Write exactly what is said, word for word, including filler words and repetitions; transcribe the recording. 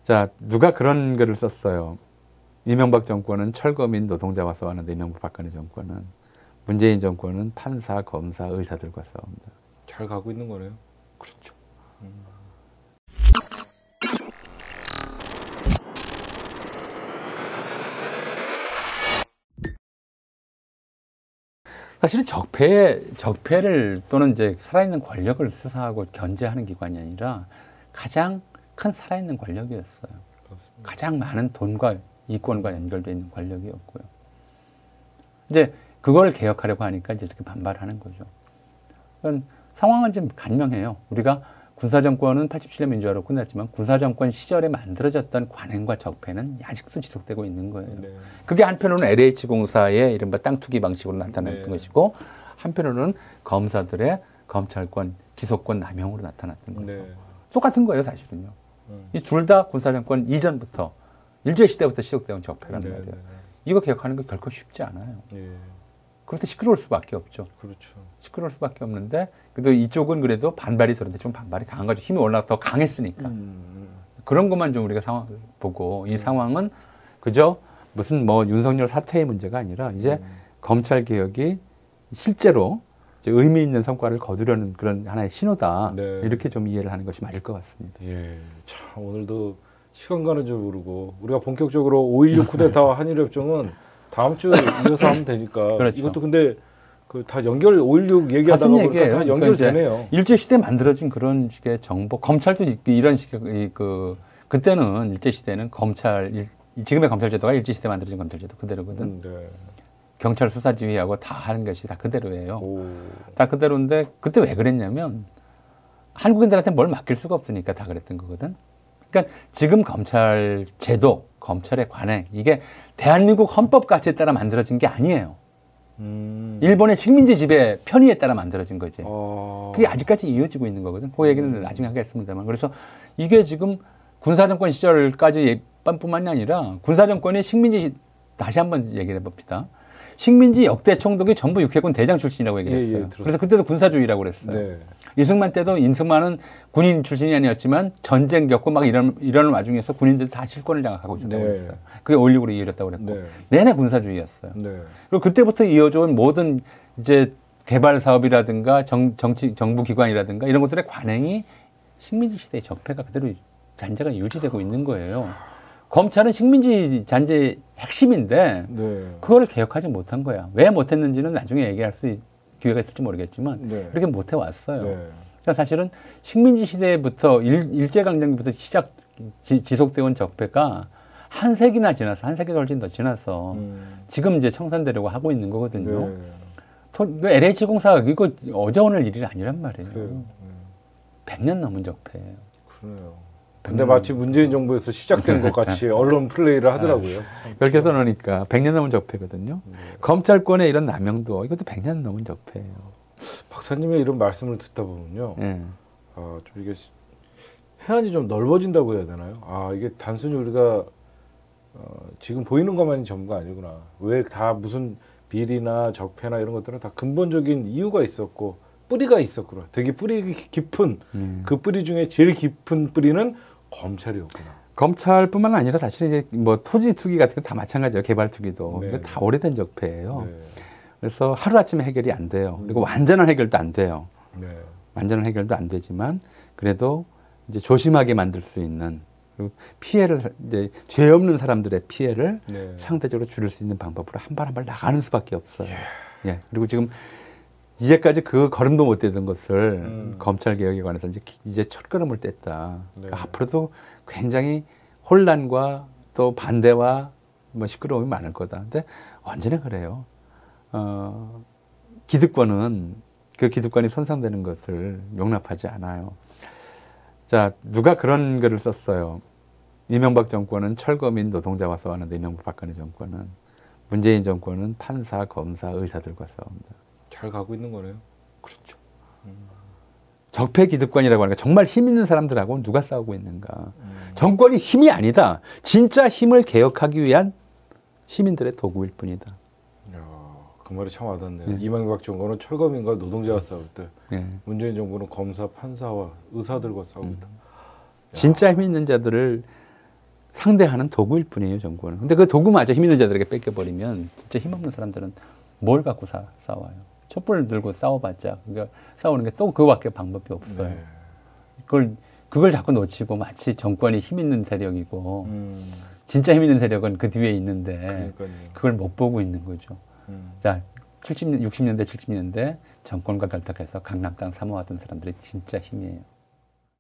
자, 누가 그런 글을 썼어요. 이명박 정권은 철거민 노동자와 싸웠는데 이명박 박근혜 정권은, 문재인 정권은 판사, 검사, 의사들과 싸웁니다. 잘 가고 있는 거네요. 그렇죠. 음. 사실은 적폐, 적폐를 또는 이제 살아있는 권력을 수사하고 견제하는 기관이 아니라 가장 큰 살아있는 권력이었어요. 그렇습니다. 가장 많은 돈과 이권과 연결되어 있는 권력이었고요. 이제 그걸 개혁하려고 하니까 이제 이렇게 반발하는 거죠. 그러니까 상황은 좀 간명해요. 우리가 군사정권은 팔십칠 년 민주화로 끝났지만 군사정권 시절에 만들어졌던 관행과 적폐는 아직도 지속되고 있는 거예요. 네. 그게 한편으로는 엘에이치공사의 이른바 땅 투기 방식으로 나타났던 네. 것이고, 한편으로는 검사들의 검찰권, 기소권 남용으로 나타났던 거죠. 네. 똑같은 거예요, 사실은요. 음. 이 둘 다 군사정권 이전부터, 일제시대부터 시작되온 적폐란 네, 말이에요. 네. 이거 개혁하는 거 결코 쉽지 않아요. 예. 그럴 때 시끄러울 수밖에 없죠. 그렇죠. 시끄러울 수밖에 없는데, 그래도 이쪽은 그래도 반발이 들었는데 좀 반발이 강한 거죠. 힘이 올라가 더 강했으니까. 음. 그런 것만 좀 우리가 상황을 보고, 이 상황은 그저 무슨 뭐 윤석열 사태의 문제가 아니라 이제 음. 검찰 개혁이 실제로 이제 의미 있는 성과를 거두려는 그런 하나의 신호다. 네. 이렇게 좀 이해를 하는 것이 맞을 것 같습니다. 예. 참, 오늘도 시간 가는 줄 모르고, 우리가 본격적으로 오일육 쿠데타와 한일협정은 다음 주에 이어서 하면 되니까. 그렇죠. 이것도 근데 그 다 연결, 오일육 얘기하다가 같은 보니까 다 얘기예요. 연결되네요. 그러니까 일제시대에 만들어진 그런 식의 정보, 검찰도 이런 식의, 그, 그때는 일제시대는 검찰, 일, 지금의 검찰제도가 일제시대에 만들어진 검찰제도 그대로거든. 음, 네. 경찰 수사지휘하고 다 하는 것이 다 그대로예요. 오. 다 그대로인데, 그때 왜 그랬냐면, 한국인들한테 뭘 맡길 수가 없으니까 다 그랬던 거거든. 그러니까 지금 검찰 제도, 검찰의 관행, 이게 대한민국 헌법 가치에 따라 만들어진 게 아니에요. 음. 일본의 식민지 지배 편의에 따라 만들어진 거지. 어. 그게 아직까지 이어지고 있는 거거든. 그 얘기는 나중에 하겠습니다만. 그래서 이게 지금 군사정권 시절까지 뿐만이 아니라 군사정권이 식민지, 다시 한번 얘기를 해봅시다. 식민지 역대 총독이 전부 육해군 대장 출신이라고 얘기를 했어요. 예, 예, 그래서 그때도 군사주의라고 그랬어요. 네. 이승만 때도 이승만은 군인 출신이 아니었지만 전쟁 겪고 막 이런, 이런 와중에서 군인들 다 실권을 장악하고 있었다고 네. 그랬어요. 그게 오일육으로 이어졌다고 그랬고. 네. 내내 군사주의였어요. 네. 그리고 그때부터 이어져온 모든 이제 개발 사업이라든가 정, 정치, 정부 기관이라든가 이런 것들의 관행이 식민지 시대의 적폐가 그대로 잔재가 유지되고 있는 거예요. 검찰은 식민지 잔재의 핵심인데 네. 그거를 개혁하지 못한 거야. 왜 못했는지는 나중에 얘기할 수 있, 기회가 있을지 모르겠지만 네. 그렇게 못해 왔어요. 네. 그러니까 사실은 식민지 시대부터 일, 일제강점기부터 시작 지, 지속되어온 적폐가 한 세기나 지나서 한 세기 훨씬 더 지나서 음. 지금 이제 청산되려고 하고 있는 거거든요. 네. 토, 엘에이치 공사가 이거 어제 오늘 일이 아니란 말이에요. 그래요. 네. 백 년 넘은 적폐예요. 그러네요. 근데 마치 문재인 정부에서 시작된 것 같이 언론 플레이를 하더라고요. 그렇게 써놓으니까 백 년 넘은 적폐거든요. 네. 검찰권의 이런 남용도 이것도 백 년 넘은 적폐예요. 박사님의 이런 말씀을 듣다 보면요. 예. 아, 좀 이게 해안이 좀 넓어진다고 해야 되나요? 아, 이게 단순히 우리가 어, 지금 보이는 것만이 전부가 아니구나. 왜 다 무슨 비리나 적폐나 이런 것들은 다 근본적인 이유가 있었고 뿌리가 있었구나. 되게 뿌리 깊은 음. 그 뿌리 중에 제일 깊은 뿌리는 검찰이었구나. 검찰뿐만 아니라 사실 이제 뭐 토지 투기 같은 거 다 마찬가지예요. 개발 투기도 네. 이거 다 오래된 적폐예요. 네. 그래서 하루 아침에 해결이 안 돼요. 그리고 완전한 해결도 안 돼요. 네. 완전한 해결도 안 되지만 그래도 이제 조심하게 만들 수 있는 그리고 피해를 이제 죄 없는 사람들의 피해를 네. 상대적으로 줄일 수 있는 방법으로 한 발 한 발 나가는 수밖에 없어요. 예. 예. 그리고 지금 이제까지 그 걸음도 못 떼던 것을 음. 검찰 개혁에 관해서 이제 이제 첫 걸음을 뗐다. 네. 그러니까 앞으로도 굉장히 혼란과 또 반대와 뭐 시끄러움이 많을 거다. 근데 언제나 그래요. 어, 기득권은 그 기득권이 손상되는 것을 용납하지 않아요. 자, 누가 그런 글을 썼어요. 이명박 정권은 철거민 노동자와 싸웠는데 이명박 박근혜 정권은, 문재인 정권은 판사, 검사, 의사들과 싸웁니다. 잘 가고 있는 거네요. 그렇죠. 음. 적폐 기득권이라고 하니까 정말 힘 있는 사람들하고는 누가 싸우고 있는가. 음. 정권이 힘이 아니다. 진짜 힘을 개혁하기 위한 시민들의 도구일 뿐이다. 이야, 그 말이 참 와닿네요. 예. 이명박 정권은 철거민과 노동자와 싸울 때 예. 문재인 정부는 검사, 판사와 의사들과 싸우고 있다. 음. 진짜 힘 있는 자들을 상대하는 도구일 뿐이에요, 정권은. 근데 그 도구마저 힘 있는 자들에게 뺏겨버리면 진짜 힘없는 사람들은 뭘 갖고 사, 싸워요. 촛불을 들고 싸워봤자 그러니까 싸우는 게 또 그거밖에 방법이 없어요. 네. 그걸 그걸 자꾸 놓치고 마치 정권이 힘 있는 세력이고 음, 진짜 힘 있는 세력은 그 뒤에 있는데 그러니까요. 그걸 못 보고 있는 거죠. 음, 자, 칠십, 육십 년대, 칠십 년대 정권과 결탁해서 강남 땅 사모하던 사람들이 진짜 힘이에요.